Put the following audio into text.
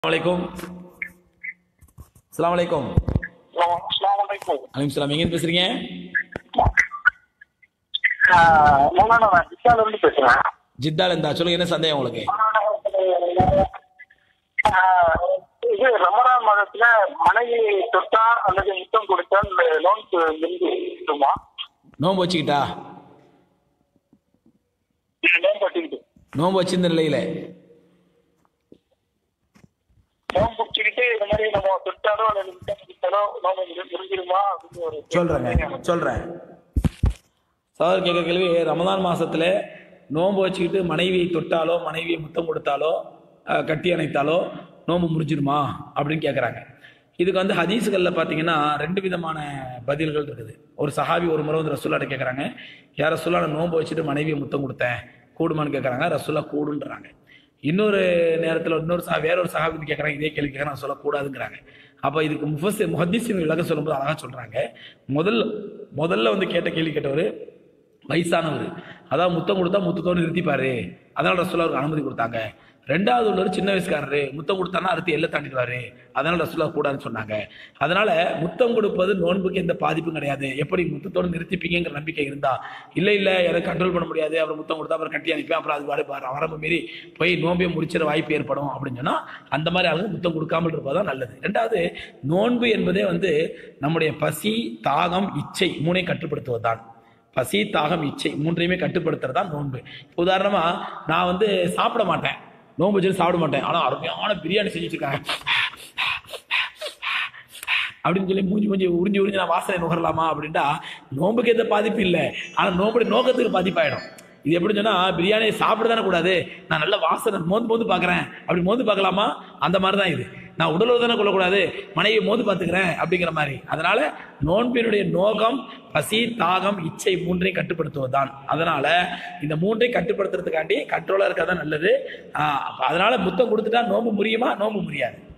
Assalamualaikum. Assalamualaikum. Assalamualaikum. Waalaikumsalam. எங்க பேசுறீங்க? நான் ஜித்தால இருந்து பேசுறேன். ஜித்தால இருந்தா சொல்லுங்க, என்ன சந்தேகம் உங்களுக்கு? இது ரமலான் மாதத்துல மனைவி தொட்டா அல்லது முத்தம் கொடுத்தா இந்த லோனுக்கு இருக்குமா? நோம்பு வச்சுக்கிட்டா? லோன் கட்டிக்கிட்டு நோம்பு வச்சிருந்த நிலையில லோன் குடிச்சுக்கிட்டு இந்த மாதிரி நம்ம தொட்டாலோ அல்லது முத்தம் கொடுத்தாலோ லோன் முடிஞ்சிருமா அப்படின்னு ஒரு சொல்றேன். சகோதரர் கேட்குற கேள்வி, ரமதான் மாசத்துல நோன்பு வச்சுக்கிட்டு மனைவியை தொட்டாலோ மனைவியை முத்தம் கொடுத்தாலோ கட்டி அணைத்தாலோ நோன்பு முடிஞ்சிருமா அப்படின்னு கேட்குறாங்க. இதுக்கு வந்து ஹதீஸ்களில் பார்த்தீங்கன்னா ரெண்டு விதமான பதில்கள் இருக்குது. ஒரு சஹாபி ஒரு முறை வந்து ரசூல்லாட்ட கேட்குறாங்க, யார் ரசூல்லா நான் நோன்பு வச்சுட்டு மனைவியை முத்தம் கொடுத்தேன் கூடுமான்னு கேட்குறாங்க. ரசூல்லா கூடுன்றாங்க. இன்னொரு நேரத்தில் வேறொரு சஹாபி கேட்குறாங்க, இதே கேள்வி கேட்குறாங்க, நான் சொல்லக்கூடாதுங்கிறாங்க. அப்போ இதுக்கு முஹத்திஸின் விளக்கம் சொல்லும்போது அழகாக சொல்கிறாங்க. முதல்ல வந்து கேள்வி கேட்டவர் வயசானவர், அதாவது முத்தம் கொடுத்தா முத்தத்தோடு நிறுத்திப்பாரு, அதனால ரசூல்லா அவருக்கு அனுமதி கொடுத்தாங்க. ரெண்டாவது உள்ளவர் சின்ன வயசுக்காரரு, முத்தம் கொடுத்தானா அடுத்து எல்லை தாண்டிடுவாரு, அதனால ரசூல்லா கூடாதுன்னு சொன்னாங்க. அதனால முத்தம் கொடுப்பது நோன்புக்கு எந்த பாதிப்பும் கிடையாது. எப்படி முத்தத்தோடு நிறுத்திப்பீங்கிற நம்பிக்கை இருந்தா, இல்லை எனக்கு கண்ட்ரோல் பண்ண முடியாது, அப்புறம் முத்தம் கொடுத்தா அப்புறம் கட்டி அனுப்பி அப்புறம் அது வரம்பு மீறி போய் நோன்பை முடிச்சிட வாய்ப்பு ஏற்படும் அப்படின்னு சொன்னா அந்த மாதிரி ஆளுங்க முத்தம் கொடுக்காமல் இருப்பதுதான் நல்லது. ரெண்டாவது, நோன்பு என்பதே வந்து நம்முடைய பசி, தாகம், இச்சை மூணையும் கட்டுப்படுத்துவது தான். பசி, தாகம், இச்சை மூன்றையுமே கட்டுப்படுத்துறது தான் நோன்பு. உதாரணமா நான் வந்து சாப்பிட மாட்டேன், நோன்பு வச்சு சாப்பிட மாட்டேன், ஆனா அருமையான பிரியாணி செஞ்சு வச்சிருக்காங்க அப்படின்னு சொல்லி மூஞ்சி உறிஞ்சி நான் வாசனை நுகரலாமா அப்படின்ட்டா நோன்புக்கு எந்த பாதிப்பு இல்லை, ஆனா நோம்புடைய நோக்கத்துக்கு பாதிப்பாயிடும். இது எப்படி சொன்னா, பிரியாணியை சாப்பிட தானே கூடாது, நான் நல்ல வாசனை மோந்து பார்க்குறேன், அப்படி மோந்து பார்க்கலாமா, அந்த மாதிரி தான் இது. நான் உடல் தானே கொள்ளக்கூடாது, மனைவியை மோந்து பார்த்துக்கிறேன் அப்படிங்கிற மாதிரி. அதனால நோன்பினுடைய நோக்கம் பசி, தாகம், இச்சை மூன்றையும் கட்டுப்படுத்துவது தான். அதனால இந்த மூன்றையும் கட்டுப்படுத்துறதுக்காண்டி கண்ட்ரோலா இருக்கதான் நல்லது. அதனால முத்தம் கொடுத்துட்டா நோம்பு முடியுமா? நோம்பு முடியாது.